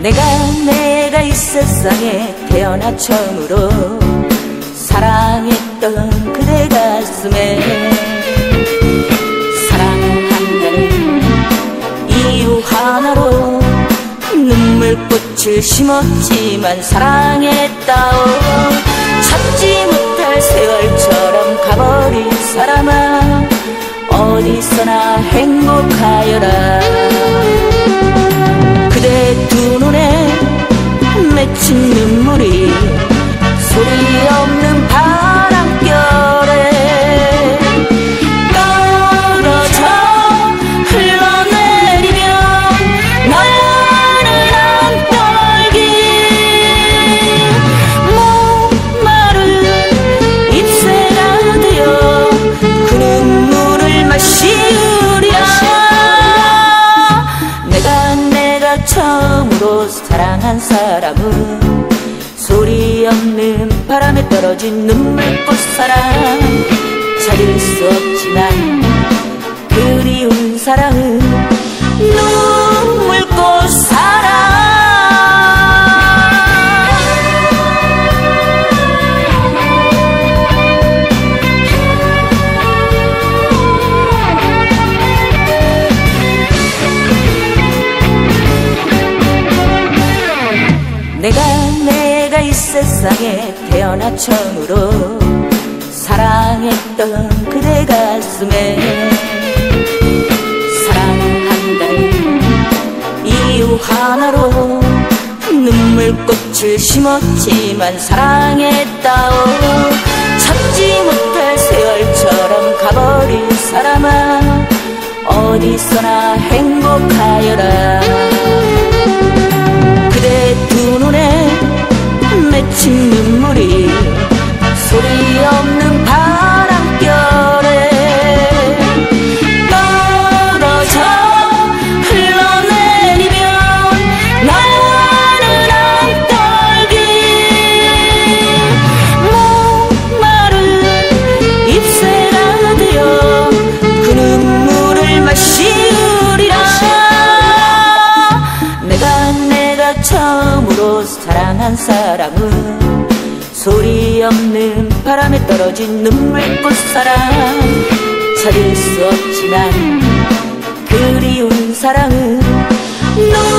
내가 이 세상에 태어나 처음으로 사랑했던 그대 가슴에 사랑한다는 이유 하나로 눈물꽃을 심었지만 사랑했다오. 찾지 못할 세월처럼 가버린 사람아, 어디서나 행복하여라. 그대 두 눈에 맺힌 눈물이 소리 없는 바람결에 떨어져 흘러내리면 나는 안 떨기. 목마른 잎새가 되어 그 눈물을 마시우랴. 내가 처음으로 사랑한 사람은 소리 없는 바람에 떨어진 눈물꽃 사랑. 찾을 수 없지만 그리운 사랑은 눈물꽃 사랑. 내가 이 세상에 태어나 처음으로 사랑했던 그대 가슴에 사랑한다는 이유 하나로 눈물꽃을 심었지만 사랑했다오. 찾지 못할 세월처럼 가버린 사람아, 어디서나 행복하여라. 그대 두 눈에 맺힌 눈물이 소리 없는 바람결에 떨어져 흘러내리면 나는 안 떨기. 목마른 잎새가 되어 그 눈물을 마시우리라. 내가 처음으로 사랑한 사람은 소리 없는 바람에 떨어진 눈물꽃 사랑. 찾을 수 없지만 그리운 사랑은